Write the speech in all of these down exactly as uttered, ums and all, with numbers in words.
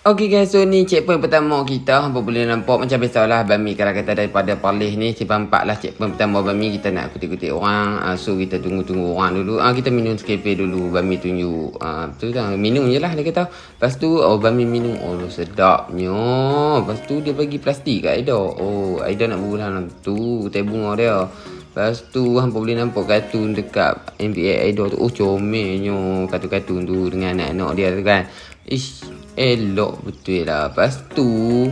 Okey guys, so ni checkpoint pertama kita. Hampa boleh nampak macam biasalah Bami kalau kata daripada Perlis ni Simpang empat lah checkpoint pertama Bami. Kita nak kutip-kutip orang, uh, so kita tunggu-tunggu orang dulu. Ah uh, kita minum skepe dulu. Bami tunjuk ah uh, tu dah minum je lah dia kata. Lepas tu oh Bami minum, oh sedapnya. Lepas tu dia bagi plastik kat Aida. Oh Aida nak bubuh tu teh bunga dia. Lepas tu hampa boleh nampak kartun dekat M V A Aida tu. Oh comelnya kartun-kartun tu dengan anak-anak dia tu kan. Ish, elok betul lah. Lepas tu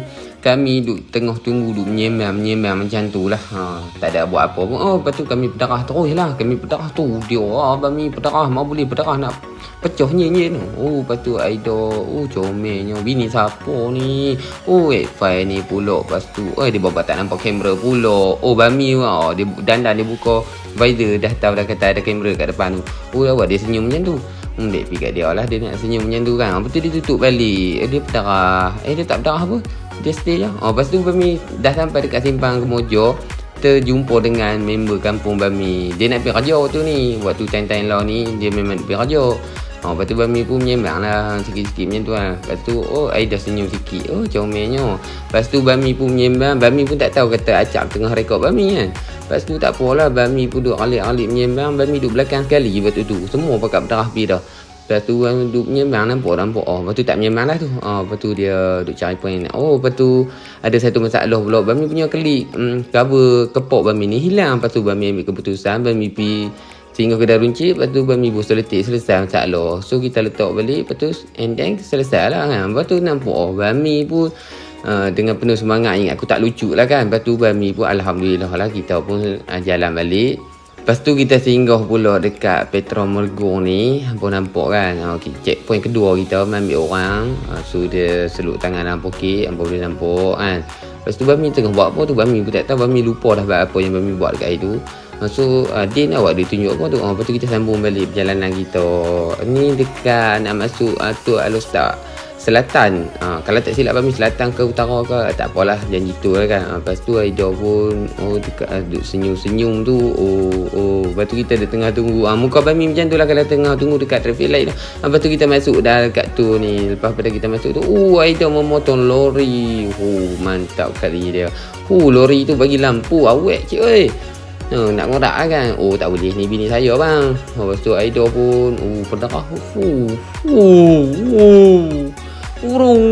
kami duk tengah tunggu duk menyembang-menyembang macam tu lah. Ha, tak ada buat apa pun. Oh, lepas tu kami berdarah terus lah. Kami berdarah tu. Dia ah, Bami berdarah. Mau boleh berdarah nak pecah nyen-nyen. Oh, lepas tu Aida. Oh, comelnya. Bini siapa ni? Oh, Wi-Fi ni pula. Lepas tu, oh, dia bawa tak nampak kamera pula. Oh, Bami lah. Dia dandan dia buka visor. Dah tahu dah kata ada kamera kat depan tu. Oh, awak dia senyum macam tu. Hmm, dia pergi kat dia lah. Dia nak senyum macam tu kan. Lepas tu dia tutup balik. Dia berdarah. Eh, dia tak berdarah apa. Dia stay je. Oh, lepas tu Bami dah sampai dekat simpang Kemojo. Terjumpa dengan member kampung Bami. Dia nak pergi kerja waktu ni. Waktu time-time law ni, dia memang nak pergi kerja. Oh, lepas tu Bami pun menyembang lah. Sikit-sikit macam tu lah. Lepas tu, oh, Aida senyum sikit. Oh, comelnya. Lepas tu Bami pun menyembang. Bami pun tak tahu kata Acap tengah rekod Bami kan. Lepas tu tak apalah. Bami pun duduk alik-alik menyembang. Bami duduk belakang sekali waktu tu. Semua pakat berdarah pergi dah. Lepas tu orang duduk menyembang nampak nampak. Oh, lepas tu tak menyembang lah tu. Oh, lepas tu dia duduk cari point. Oh, lepas tu ada satu masalah pula. Bami punya klik hmm, cover kepok Bami ni hilang. Lepas tu Bami ambil keputusan. Bami pergi singgah kedai runcit. Lepas tu Bami pun seletik selesai masalah. So kita letak balik. Lepas tu and then selesai lah kan. Lepas tu nampak oh, Bami pun Uh, dengan penuh semangat. Ingat aku tak lucu lah kan. Lepas tu Bami pun Alhamdulillah lah kita pun uh, jalan balik. Lepas tu kita singgah pula dekat Petra Mergo ni. Hampa nampak kan. Okay, checkpoint kedua kita ambil orang. Uh, so dia seluk tangan dalam poket. Hampa boleh nampak kan. Lepas tu Bami tengah buat apa tu. Bami pun tak tahu. Bami lupa dah buat apa yang Bami buat dekat itu. Uh, so uh, Din awak dia tunjuk apa tu. Uh, lepas tu kita sambung balik perjalanan kita. Ni dekat nak masuk uh, tu Alostar Selatan. Ha, kalau tak silap Bami selatan ke utara ke tak apalah janji tu lah kan. Ha, lepas tu Aida pun oh dekat duduk senyum-senyum tu. Oh oh lepas tu kita dah tengah tunggu. Ha, muka Bami macam tu lah kalau tengah tunggu dekat traffic light tu. Ha, lepas tu kita masuk dah dekat tu ni. Lepas pada kita masuk tu, oh Aida memotong lori. Oh mantap kali dia. Oh lori tu bagi lampu awet cik oi. Ha, nak ngorak lah kan. Oh tak boleh ni bini saya bang. Ha, lepas tu Aida pun oh berdarah. Oh oh oh urung.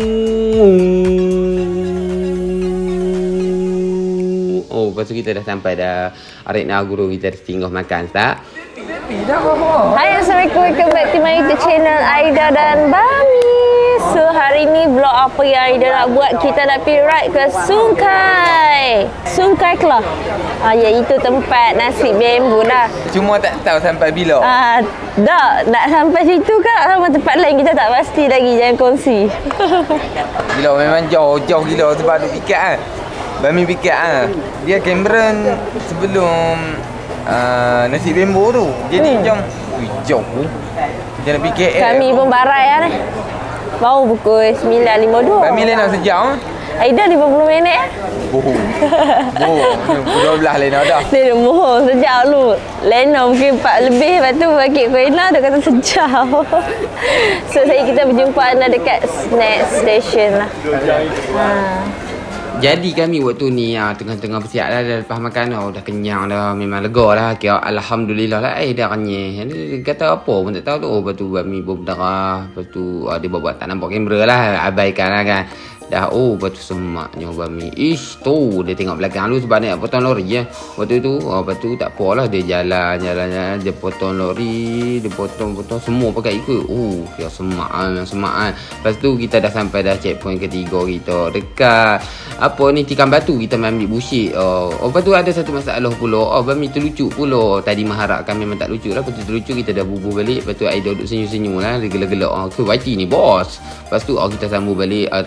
Oh, lepas tu kita dah sampai dah. Arif nak guru kita dah singgah makan tak? Hai, Assalamualaikum. Welcome back to my YouTube channel Aida dan Bami. So hari ni vlog apa yang Aida nak buat? Kita nak pergi ride ke Sungai Sungai Kelah. Ah, iaitu tempat nasi bambu dah. Cuma tak tahu sampai bila. Ah, dah nak sampai situ ke sama tempat lain kita tak pasti lagi. Jangan kongsi. Gila memang jauh-jauh gila sebab duk pikat kan. Bami pikat kan. Dia kamera sebelum uh, nasi bambu tu. Jadi hmm. macam ui, jauh. Kita nak pergi K L. Kami pun barai lah ni. Baru pukul sembilan lima puluh dua. Bami Lena sejam. Aida lima puluh minit eh. Bohong. Bohong. dua belas Lena dah. Dia dah bohong sejak dulu. Lena mungkin empat lebih. Lepas tu bagi Lena dia kata sejam. So saya kita berjumpa anda dekat snack station lah. Ha. Jadi kami waktu ni ah, tengah-tengah bersiap dah, dah lepas makan oh, dah kenyang dah. Memang lega lah. Kira Alhamdulillah lah. Eh dah kenyang. Dia kata apa pun tak tahu tu. Oh lepas tu Bami pun berdarah. Lepas tu ah, dia buat tak nampak kamera lah. Abaikan lah kan. Dah oh lepas tu semaknya Bami. Ish tu dia tengok belakang dulu sebab nak potong lori je. Waktu tu oh, lepas tu tak apalah. Dia jalan jalan jalan. Dia potong lori. Dia potong-potong semua pakai ikut. Oh kira semak lah. Semak kan. Lepas tu kita dah sampai dah checkpoint ketiga kita. Dekat apa ni tikam batu kita ambil bushik. Oh, oh lepas tu ada satu masalah pula. Oh Bami terlucu pula. Tadi mengharapkan memang tak lucu lah. Lepas tu terlucu kita dah bubuh balik. Lepas tu Aida duduk senyum-senyum lah. Dia gelak-gelak. Oh ke Y T ni bos. Lepas tu oh, kita sambung balik. Oh, dekat sini memang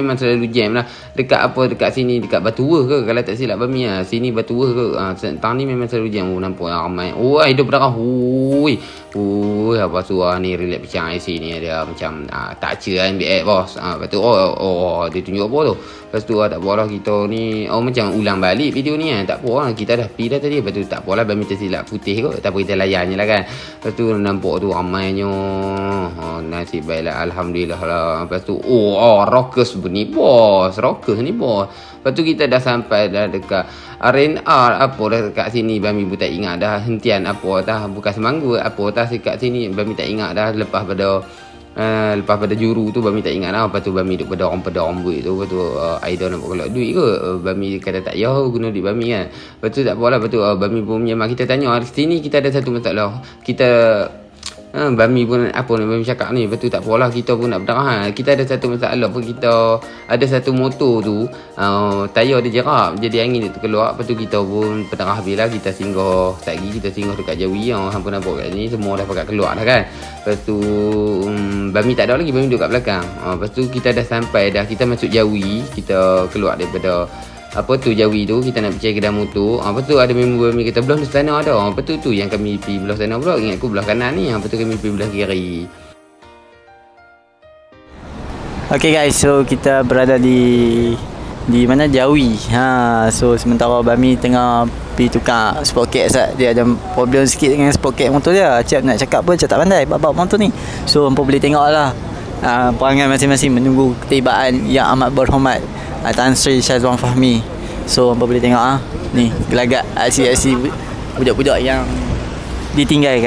memang selalu jam lah. Dekat apa, dekat sini, dekat Batu Weh ke kalau tak silap Bami lah. Sini Batu Weh ke. Ha, tang ni memang selalu jam. Oh, nampak ramai. Oh, hidup berdarah. Hui. Hui, apa suara ni relax pecang I C ni dia macam ah, tak cia N B A bos. Ah, lepas tu oh, oh, oh dia tunjuk apa tu. Lepas tu ah, tak apalah kita ni oh macam ulang balik video ni kan. Tak apa lah, kita dah pi dah tadi. Lepas tu tak apalah Bami tersilap putih kot. Tak apa kita layan je lah kan. Lepas tu nampak tu ramainya. Oh, nasib baiklah alhamdulillah lah. Lepas tu oh, oh Rockers ni bos. Rockers ni bos. Lepas tu kita dah sampai dah dekat Arena apa dah dekat sini Bami pun tak ingat dah hentian apa dah bukan semanggu apa dah dekat sini Bami tak ingat dah lepas pada uh, lepas pada juru tu Bami tak ingat dah. Lepas tu Bami duk pada orang pada orang duit tu. Lepas tu uh, Aida nampak kalau duit ke uh, Bami kata tak ya guna duit Bami kan. Lepas tu tak apalah. Lepas tu uh, Bami pun menyamar kita tanya sini kita ada satu masalah kita Ha, Bami pun apa ni Bami cakap ni. Betul tak apalah kita pun nak berdarah. Ha. Kita ada satu masalah pun kita ada satu motor tu uh, tayar dia jerak jadi angin dia terkeluar. Lepas tu kita pun berdarah habis lah. Kita singgah tak lagi kita singgah dekat Jawi yang hampa nampak kat ni semua dah pakai keluar dah kan. Lepas tu um, Bami tak ada lagi Bami duduk kat belakang. Ha, lepas tu kita dah sampai dah kita masuk Jawi kita keluar daripada apa tu Jawi tu kita nak pergi kedai motor. Ha, lepas tu ada member Bami kata belah sana ada. Ha, lepas tu tu yang kami pergi belah sana pula. Ingat aku belah kanan ni. Ha, lepas tu kami pergi belah kiri. Okay guys, so kita berada di di mana Jawi. Ha, so sementara Bami tengah pergi tukar sport kit Zat. Dia ada problem sikit dengan sport kit motor dia. Cik nak cakap pun cik tak pandai bab motor ni. So hampa boleh tengok lah uh, perangai masing-masing menunggu ketibaan yang amat berhormat Tan Sri Syazwan Fahmi. So hampa boleh tengok ah. Ni gelagat aksi-aksi budak-budak yang ditinggalkan.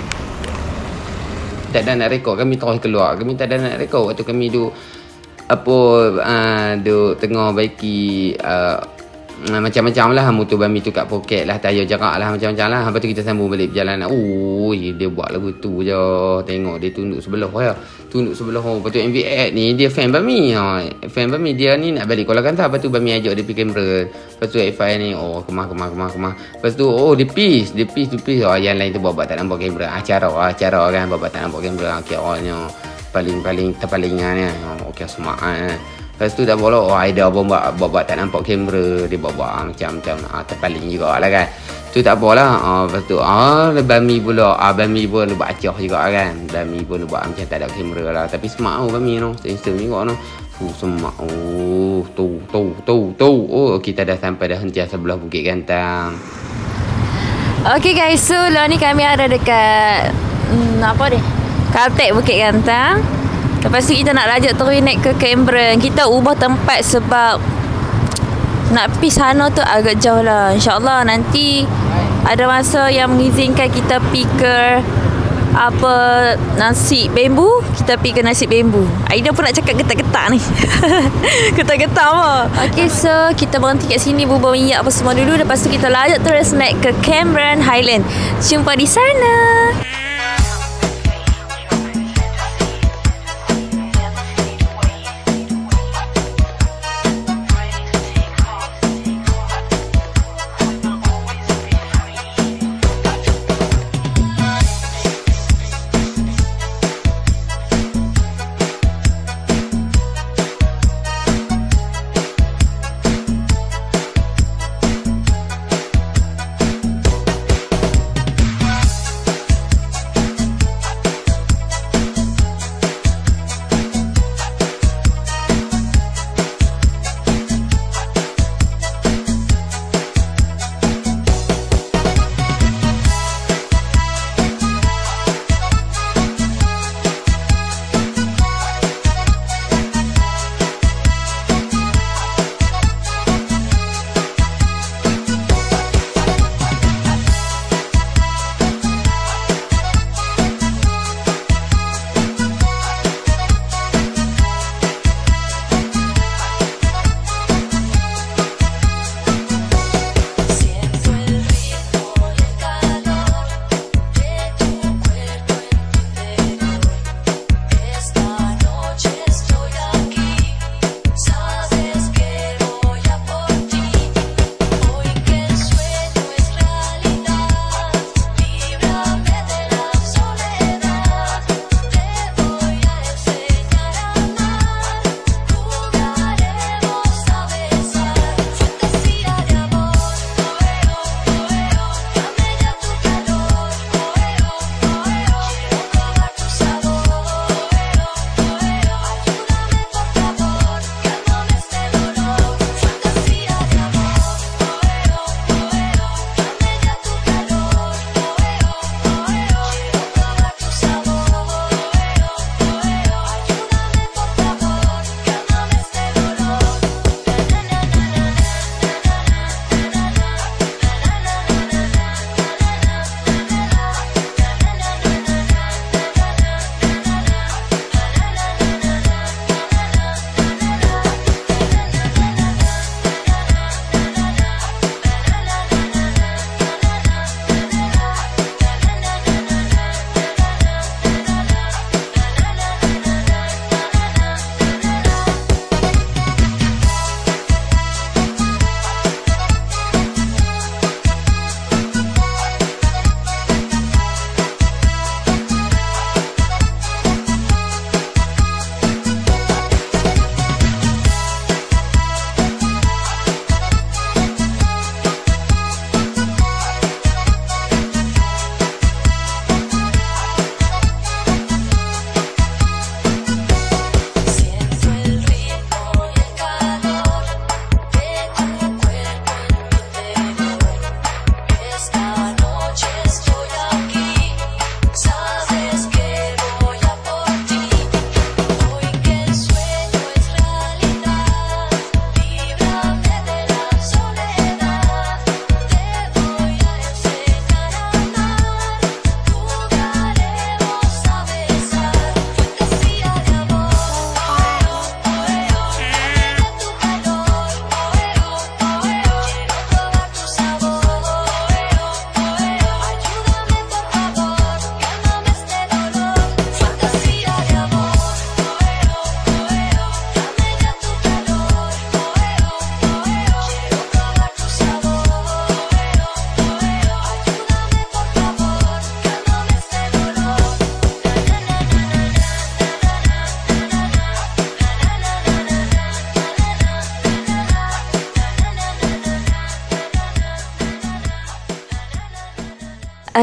Tak ada nak rekod kami terus keluar. Kami tak ada nak rekod waktu kami duk apa uh, duk tengah baiki uh, macam-macam lah motor Bami tu kat poket lah tayar jerak lah macam-macam lah. Lepas tu kita sambung balik perjalanan. Oh dia buat lagu tu je. Tengok dia tunduk sebelah ya. Tunduk sebelah. Lepas tu M V X ni dia fan Bami. Ha, fan Bami dia ni nak balik Kuala Kangsar. Lepas tu Bami ajak dia pergi kamera. Lepas tu F I ni oh kemah kemah kemah kemah. Lepas tu oh dia peace. Dia peace tu peace. Oh yang lain tu bawa tak nampak kamera. Acara acara kan bawa tak nampak kamera. Kiranya paling-paling terpalingan ni. Okey semak kan. Lepas tu dah boleh oh Aida pun buat, buat, buat tak nampak kamera. Dia buat, buat macam-macam ah, terpaling juga lah kan. Tu tak apalah. Ah, lepas tu ah, Bami pula ah, Bami pun buat acah juga kan. Bami pun buat macam tak ada kamera lah. Tapi smart oh Bami no. Instant juga no. Fuh smart. Oh tu tu tu tu. Oh kita dah sampai dah hentian sebelah Bukit Gantang. Okay guys, so lah ni kami ada dekat hmm, apa ni? Caltex Bukit Gantang. Lepas tu kita nak rajak terus naik ke Cameron. Kita ubah tempat sebab nak pergi sana tu agak jauh lah. InsyaAllah nanti ada masa yang mengizinkan kita pergi ke apa nasi bambu. Kita pergi ke nasi bambu. Aida pun nak cakap getak-getak ni. Getak-getak apa. Okay, so kita berhenti kat sini bubuh minyak apa semua dulu. Lepas tu kita rajak terus naik ke Cameron Highland. Jumpa di sana.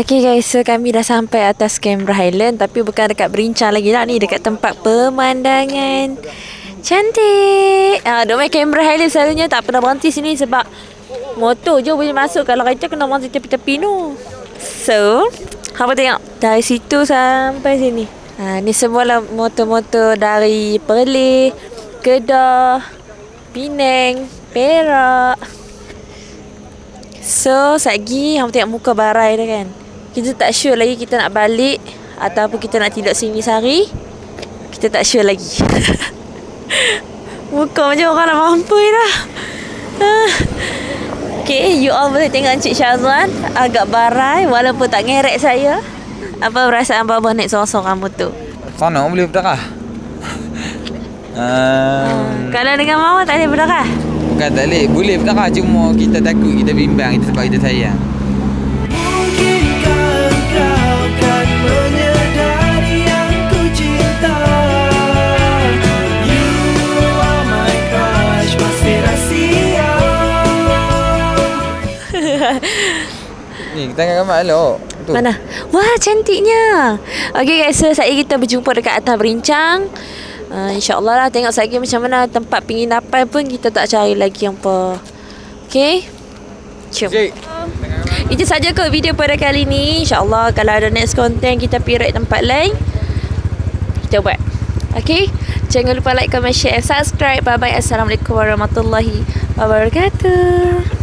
Okay guys, so kami dah sampai atas Canberra Highland. Tapi bukan dekat Berincang lagi lah ni. Dekat tempat pemandangan cantik. Ah, dok main Canberra Highland selalunya tak pernah berhenti sini sebab motor je boleh masuk. Kalau kereta kena berhenti tepi-tepi tu. So, hampa tengok dari situ sampai sini. Ha, ni semualah motor-motor dari Perlis, Kedah, Penang, Perak. So, satgi hampa tengok muka barai dah kan. Kita tak sure lagi kita nak balik ataupun kita nak tidur sini sehari. Kita tak sure lagi. Muka macam orang nak mampu dah. Okay, you all boleh tengok Encik Syazwan agak barai walaupun tak ngerek saya. Apa perasaan Baba naik seorang-seorang motor? Sana boleh berdarah. um, Kalau dengan Mama tak boleh berdarah? Bukan tak boleh, boleh berdarah cuma kita takut, kita bimbang, kita sebab kita sayang. Ni kita tengok gambar elok. Tu. Mana? Wah, cantiknya. Okay guys, so saya kita berjumpa dekat atas Berincang. Uh, InsyaAllah lah tengok lagi macam mana tempat penginapan pun kita tak cari lagi apa. Okay? Jom. Itu saja ke video pada kali ni. InsyaAllah kalau ada next content kita pergi tempat lain, kita buat. Okay? Jangan lupa like, comment, share and subscribe. Bye bye. Assalamualaikum warahmatullahi wabarakatuh.